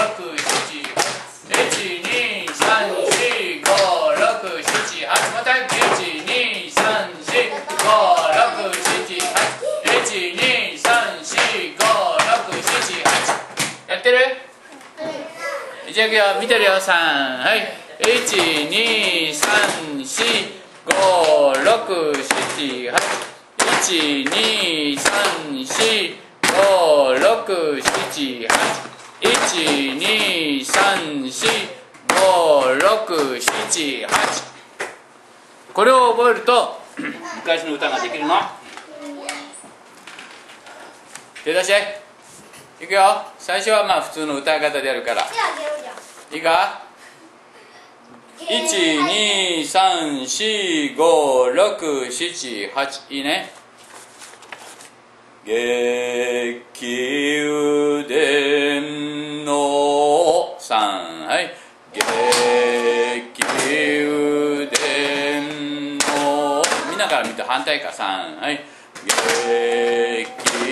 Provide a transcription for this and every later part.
またやってる？じゃあいくよ、見てるよ。3、はい、123456781234567これを覚えると昔の歌ができるの。手出していくよ。最初はまあ普通の歌い方でやるから。いいか？ 1,2,3,4,5,6,7,8 いいね。激腕の3、はい、激腕のみんなから見て反対か。3、はい、激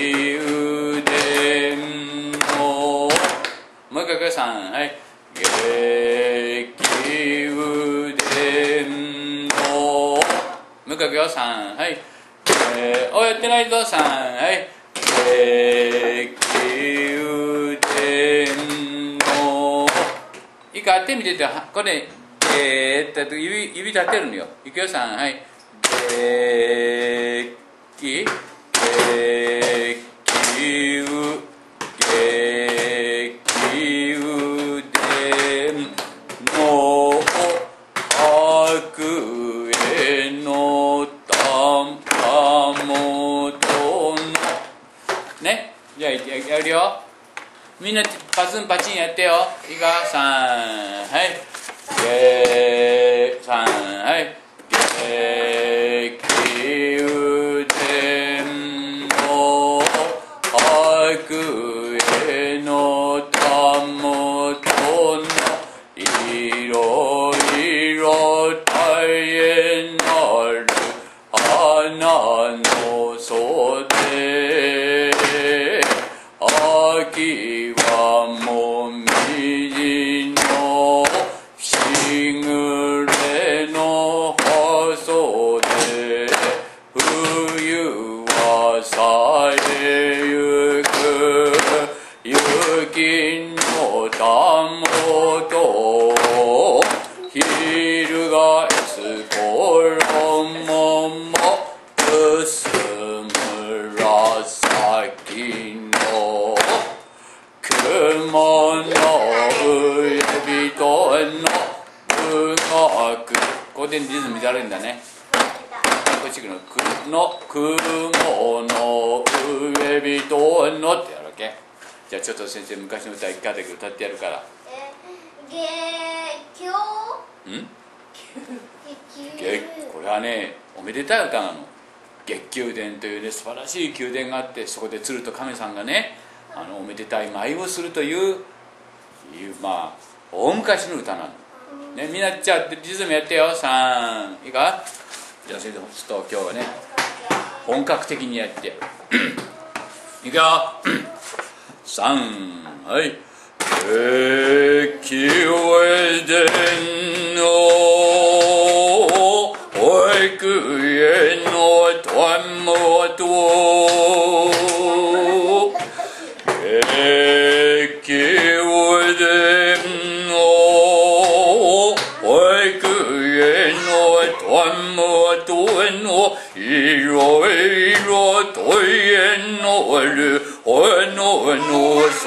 腕のもう一回3、はい、激腕のもう一回3、はい、おやってないと3、はい、激腕のいいか、やってみてて、これ指立てるのよ。いくよ。3、はい、激腕の悪へのたもとのね。じゃあやるよ。みんなパツンパチンやってよ。いいか。3、はい、3、はい、激腕の悪へのズム乱れるんだね。こっち来るの雲の上人のってやるわけ。じゃあちょっと先生昔の歌一回だけ歌ってやるから。これはねおめでたい歌なの。月宮殿というね素晴らしい宮殿があって、そこで鶴と亀さんがねおめでたい舞をするというまあ大昔の歌なの、ね、みんなじゃあリズムやってよ。3いいか。じゃあそれでちょっと今日はね本格的にやってやるいくよ3はい月宮殿の保育園のたもと月宮殿の保育園のたもとのいろいろとえのる炎の袖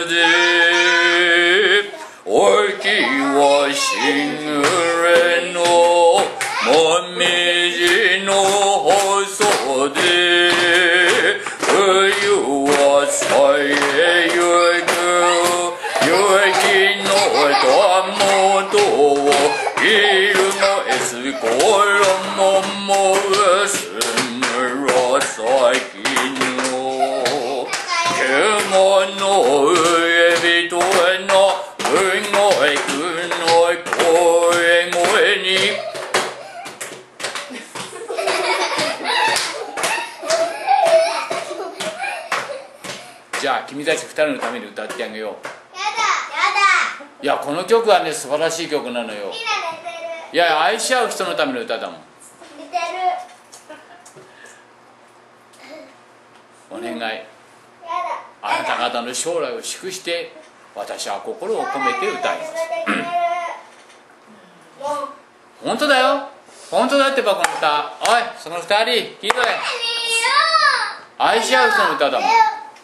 おきはしぐれのもみじの細で冬はさえゆく雪のたもとをいるのえすころももすむらさきの雲の上人のうごいくの声声にじゃあ君たち2人のために歌ってあげよう。いやこの曲はね素晴らしい曲なのよ。いや愛し合う人のための歌だもん。お願いあなた方の将来を祝して私は心を込めて歌います本当だよ本当だってばこの歌。おいその2人聞いとれ。愛し合う人の歌だもん。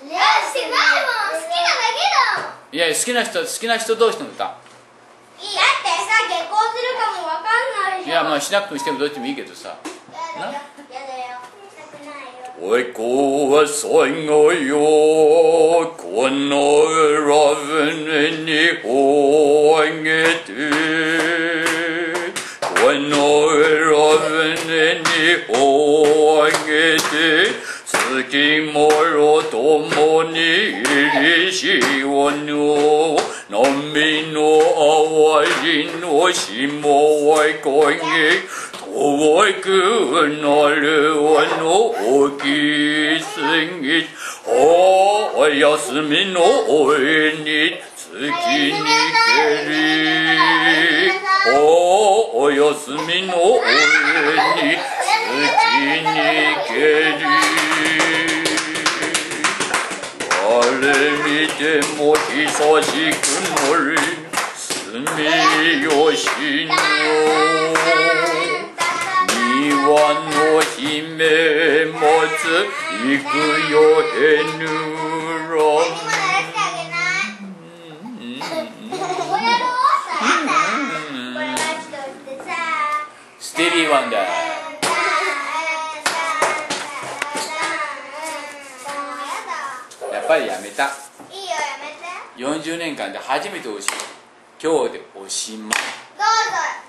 いや好きな人同士の歌。 だってさ結婚するかもわかんないじゃん。 いやまあしなくてもしてもどっちもいいけどさ。 やだよしたくないよ。 おいこは最後よこの船に帆をあげてこの船に帆をあげて月もろともにりしおの波の淡いの霜はいこぎ遠くなるわの大きすぎお休みの上に月にけりお休みの上に月にけりあれ見ても久しくのり住みよしの庭の姫持つ行くよへぬらスティービー・ワンダー。やっぱりやめた。 いいよやめて。 40年間で初めて今日でおしまい。 どうぞ。